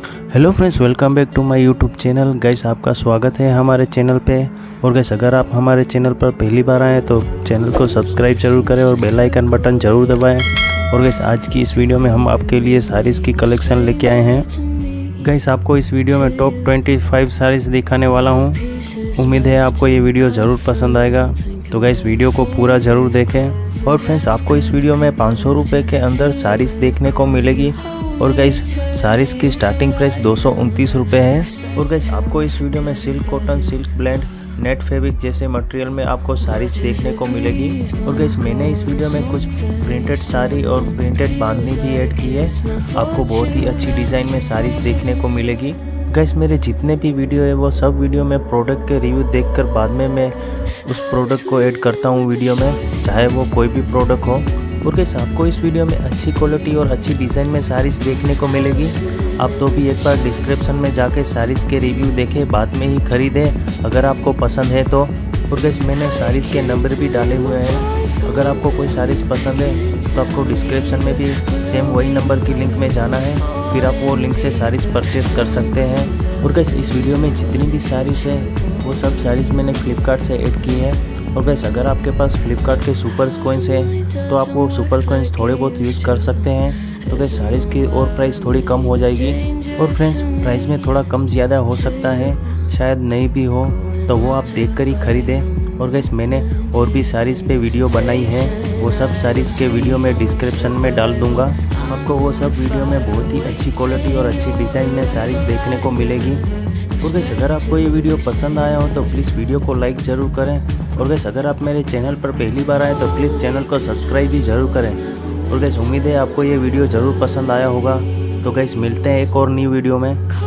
Hello friends, welcome back to my YouTube channel. Guys, आपका स्वागत है हमारे चैनल पे। और गाइस, अगर आप हमारे चैनल पर पहली बार आए तो चैनल को सब्सक्राइब जरूर करें और बेल आइकन बटन जरूर दबाएं। और गाइस, आज की इस वीडियो में हम आपके लिए साड़ीज़ की कलेक्शन लेके आए हैं। गाइस, आपको इस वीडियो में टॉप 25 साड़ीज़ दिखाने वाला हूँ। उम्मीद है आपको ये वीडियो ज़रूर पसंद आएगा, तो गाइस वीडियो को पूरा ज़रूर देखें। और फ्रेंड्स, आपको इस वीडियो में 500 रुपये के अंदर साड़ीज़ देखने को मिलेगी। और गाइस, साड़ीज़ की स्टार्टिंग प्राइस 229 रुपये है। और गाइस, आपको इस वीडियो में silk cotton, silk blend, net fabric जैसे मटेरियल में आपको साड़ीज़ देखने को मिलेगी। और गाइस, मैंने इस वीडियो में कुछ प्रिंटेड साड़ी और प्रिंटेड बांधनी भी ऐड की है। आपको बहुत ही अच्छी डिज़ाइन में साड़ीज़ देखने को मिलेगी। गाइस, मेरे जितने भी वीडियो है वो सब वीडियो में प्रोडक्ट के रिव्यू देखकर बाद में मैं उस प्रोडक्ट को ऐड करता हूँ वीडियो में, चाहे वो कोई भी प्रोडक्ट हो। और गाइस, आपको इस वीडियो में अच्छी क्वालिटी और अच्छी डिज़ाइन में साड़ीज़ देखने को मिलेगी। आप तो भी एक बार डिस्क्रिप्शन में जाके साड़ीज़ के रिव्यू देखें, बाद में ही खरीदें अगर आपको पसंद है तो। और गाइस, मैंने साड़ीज़ के नंबर भी डाले हुए हैं। अगर आपको कोई साड़ीज़ पसंद है तो आपको डिस्क्रिप्शन में भी सेम वही नंबर की लिंक में जाना है, फिर आप वो लिंक से साड़ीज़ परचेज़ कर सकते हैं। और गाइस, इस वीडियो में जितनी भी साड़ीज़ है वो सब साड़ीज़ मैंने फ्लिपकार्ट से ऐड की है। और गाइस, अगर आपके पास फ्लिपकार्ट के सुपर कॉइन्स हैं तो आप वो सुपर कॉइन्स थोड़े बहुत यूज़ कर सकते हैं। तो गाइस, साड़ीज़ की और प्राइस थोड़ी कम हो जाएगी। और फ्रेंड्स, प्राइस में थोड़ा कम ज़्यादा हो सकता है, शायद नहीं भी हो, तो वो आप देख कर ही खरीदें। और गाइस, मैंने और भी साड़ीज़ पे वीडियो बनाई है, वो सब साड़ीज़ के वीडियो में डिस्क्रिप्शन में डाल दूँगा। आपको वो सब वीडियो में बहुत ही अच्छी क्वालिटी और अच्छी डिज़ाइन में साड़ीज़ देखने को मिलेगी। और गाइस, अगर आपको ये वीडियो पसंद आया हो तो प्लीज़ वीडियो को लाइक ज़रूर करें। और गाइस, अगर आप मेरे चैनल पर पहली बार आए तो प्लीज़ चैनल को सब्सक्राइब भी ज़रूर करें। और गाइस, उम्मीद है आपको ये वीडियो ज़रूर पसंद आया होगा। तो गाइस, मिलते हैं एक और न्यू वीडियो में।